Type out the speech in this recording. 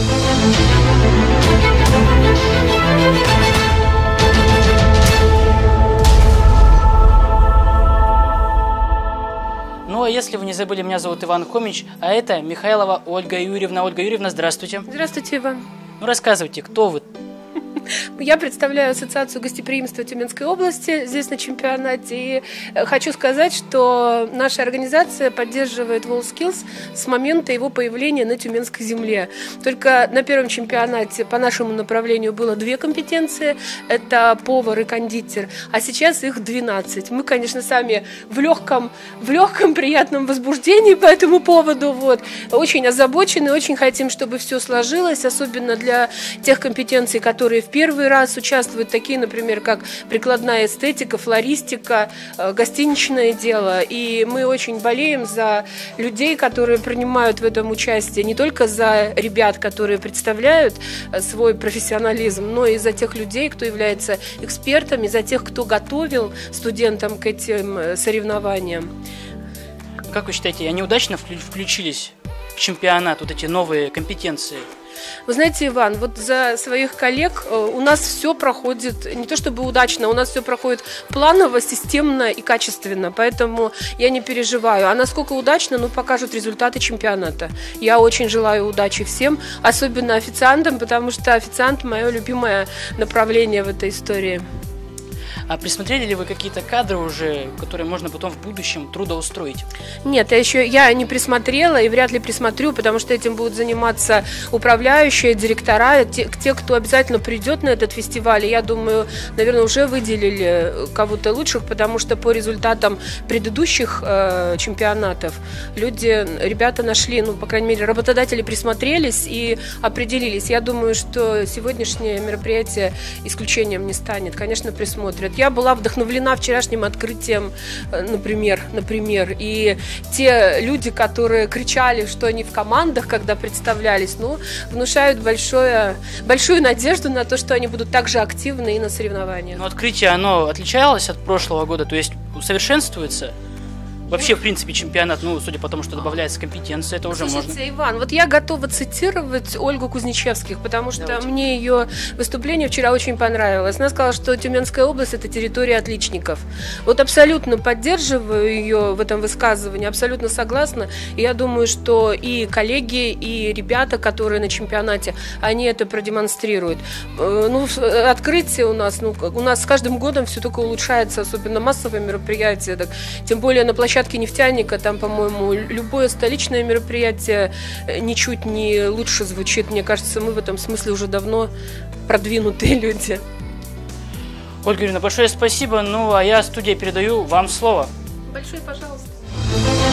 Ну а если вы не забыли, меня зовут Иван Хомич, а это Михайлова Ольга Юрьевна. Ольга Юрьевна, здравствуйте. Здравствуйте, Иван. Ну рассказывайте, кто вы? Я представляю Ассоциацию гостеприимства Тюменской области здесь на чемпионате. И хочу сказать, что наша организация поддерживает WorldSkills с момента его появления на Тюменской земле. Только на первом чемпионате по нашему направлению было 2 компетенции. Это повар и кондитер. А сейчас их 12. Мы, конечно, сами в легком приятном возбуждении по этому поводу. Вот. Очень озабочены, очень хотим, чтобы все сложилось. Особенно для тех компетенций, которые в первый раз участвуют, такие, например, как прикладная эстетика, флористика, гостиничное дело. И мы очень болеем за людей, которые принимают в этом участие, не только за ребят, которые представляют свой профессионализм, но и за тех людей, кто является экспертами, за тех, кто готовил студентам к этим соревнованиям. Как вы считаете, они удачно включились в чемпионат, вот эти новые компетенции? Вы знаете, Иван, вот за своих коллег у нас все проходит, не то чтобы удачно, у нас все проходит планово, системно и качественно, поэтому я не переживаю. А насколько удачно, покажут результаты чемпионата. Я очень желаю удачи всем, особенно официантам, потому что официант – мое любимое направление в этой истории. А присмотрели ли вы какие-то кадры уже, которые можно потом в будущем трудоустроить? Нет, я не присмотрела и вряд ли присмотрю, потому что этим будут заниматься управляющие, директора, те, кто обязательно придет на этот фестиваль. И я думаю, наверное, уже выделили кого-то лучших, потому что по результатам предыдущих чемпионатов ребята нашли, по крайней мере, работодатели присмотрелись и определились. Я думаю, что сегодняшнее мероприятие исключением не станет. Конечно, присмотрят. Я была вдохновлена вчерашним открытием, например, и те люди, которые кричали, что они в командах, когда представлялись, внушают большую надежду на то, что они будут также активны и на соревнованиях. Но открытие, оно отличалось от прошлого года, то есть усовершенствуется? Вообще, в принципе, чемпионат, судя по тому, что добавляется компетенция, это уже Слушайте, можно. Иван, я готова цитировать Ольгу Кузнечевских, потому что мне ее выступление вчера очень понравилось. Она сказала, что Тюменская область – это территория отличников. Абсолютно поддерживаю ее в этом высказывании, абсолютно согласна. И я думаю, что и коллеги, и ребята, которые на чемпионате, они это продемонстрируют. Открытие у нас с каждым годом все только улучшается, особенно массовые мероприятия, тем более на площадке «Нефтяника», там, по-моему, любое столичное мероприятие ничуть не лучше звучит. Мне кажется, мы в этом смысле уже давно продвинутые люди. Ольга Юрьевна, большое спасибо. А я, студия, передаю вам слово. Большое пожалуйста.